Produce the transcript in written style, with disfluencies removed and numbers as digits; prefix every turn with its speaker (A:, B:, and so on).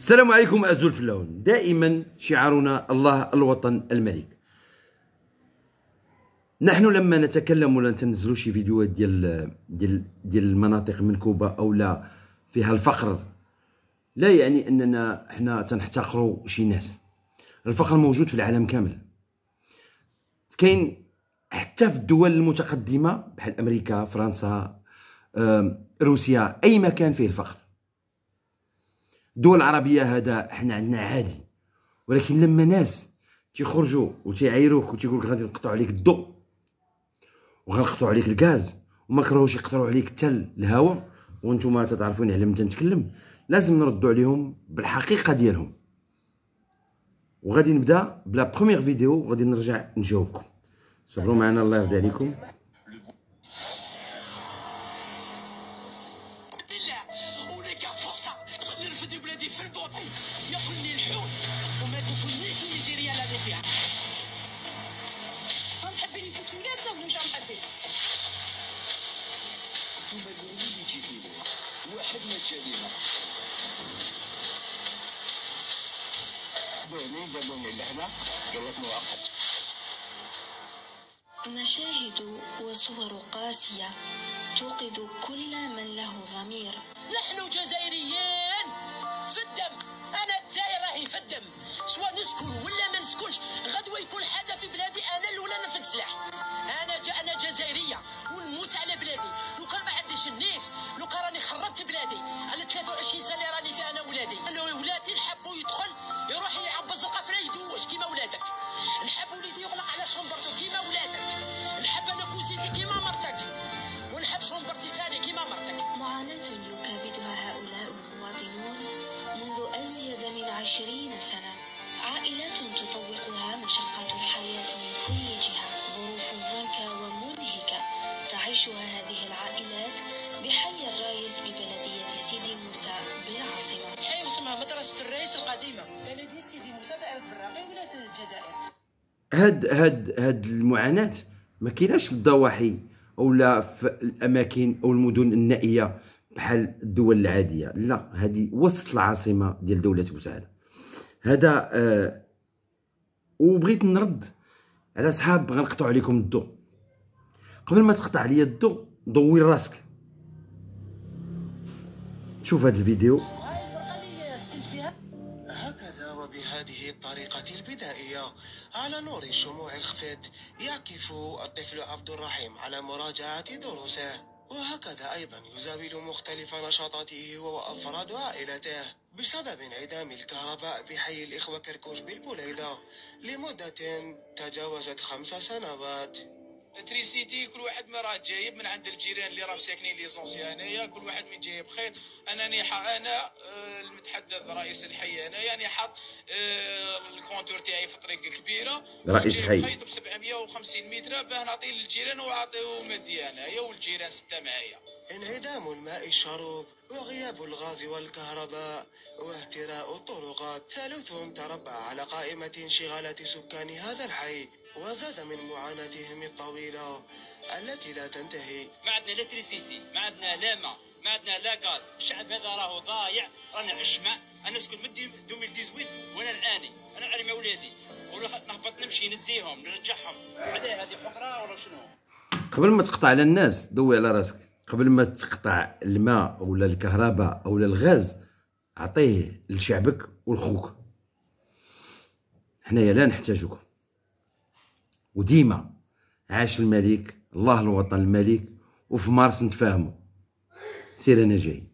A: السلام عليكم أعزائي الفلاحون. دائما شعارنا الله الوطن الملك. نحن لما نتكلم ولا تنزلوا شي فيديوهات ديال المناطق منكوبه او لا فيها الفقر، لا يعني اننا حنا تنحتقروا شي ناس. الفقر موجود في العالم كامل، كاين حتى في الدول المتقدمه بحال امريكا، فرنسا، روسيا، اي مكان فيه الفقر. الدول العربيه هذا حنا عندنا عادي، ولكن لما ناس تيخرجوا وتيعايروك وتيقول لك غادي نقطعوا عليك الضوء وغنقطعوا عليك الغاز وما كرهوش يقطعوا عليك حتى الهواء، وانتم تتعرفون على من تنتكلم، لازم نردوا عليهم بالحقيقه ديالهم. وغادي نبدا بلا بروميير فيديو وغادي نرجع نجاوبكم. صبروا معنا الله يرضي عليكم.
B: مشاهد وصور قاسية توقظ كل من له ضمير.
C: نحن جزائريين في الدم، أنا الجزائر راهي في الدم، سواء نسكن ولا ما نسكنش، غدوة يكون حاجة في بلادي أنا الأولى نفد السلاح. أنا جزائرية ونموت على بلادي، لو كان ما عنديش النيف، لو كان راني خربت بلادي على 23 سنة اللي راني فيها أنا ولادي. ولادي نحبو يدخل يروح يعبز القفرة يدوش كيما ولادك، نحب وليدي يغلق على شومبرتو كيما ولادك، نحب أنا كوزينتي كيما مرتك، ونحب شومبرتي ثاني كيما مرتك.
B: معاناة يكابدها هؤلاء المواطنون منذ أزيد من 20 سنة، عائلات تطوقها مشقة الحياة من كل جهة، ظروف ضنكة ومنهكة تعيشها هذه العائلات بحي الرايس ببلدية سيدي موسى بالعاصمة.
C: حي اسمها مدرسة الرايس القديمة، بلدية سيدي موسى دائرة براقي ولاية الجزائر.
A: هاد المعاناة ما كايناش في الضواحي او لا في الاماكن او المدن النائيه بحال الدول العاديه، لا، هذه وسط العاصمه ديال دوله بوسعاده. هذا وبغيت نرد على صحاب غنقطعوا عليكم الضوء. قبل ما تقطع عليا الضوء ضوي راسك، شوف هذا الفيديو.
D: هكذا وبهذه الطريقة البدائية على نور شموع الخفيت يقف الطفل عبد الرحيم على مراجعة دروسه، وهكذا أيضا يزاول مختلف نشاطاته هو وأفراد عائلته بسبب انعدام الكهرباء بحي الإخوة كركوش بالبوليدة لمدة تجاوزت 5 سنوات.
E: تريسيتي كل واحد ما راه جايب من عند الجيران اللي راهم ساكنين ليسونسي هنايا، كل واحد من جايب خيط. انا المتحدث رئيس الحي هنايا، يعني حاط الكونتور تاعي في طريق كبيره،
A: رئيس الحي
E: خيط ب 750 متر باه نعطيه للجيران وعطيو مدي انايا والجيران 6 معايا.
D: انعدام الماء الشروب وغياب الغاز والكهرباء واهتراء الطرقات ثالث تربع على قائمة انشغالات سكان هذا الحي، وزاد من معاناتهم الطويلة التي لا تنتهي.
F: ما عندنا لا تريسيتي، ما عندنا لا ماء، ما عندنا لا غاز. الشعب هذا راهو ضايع، رانا عشماء. انا نسكن من 2018 وانا نعاني مع ولادي، ونهبط نمشي نديهم نرجعهم. هذه حقره ولا شنو؟
A: قبل ما تقطع على الناس ضوي على راسك. قبل ما تقطع الماء ولا الكهرباء ولا الغاز عطيه لشعبك ولخوك. حنايا لا نحتاجوك. وديما عاش الملك، الله الوطن الملك، وفي مارس نتفاهموا. سير انا جاي.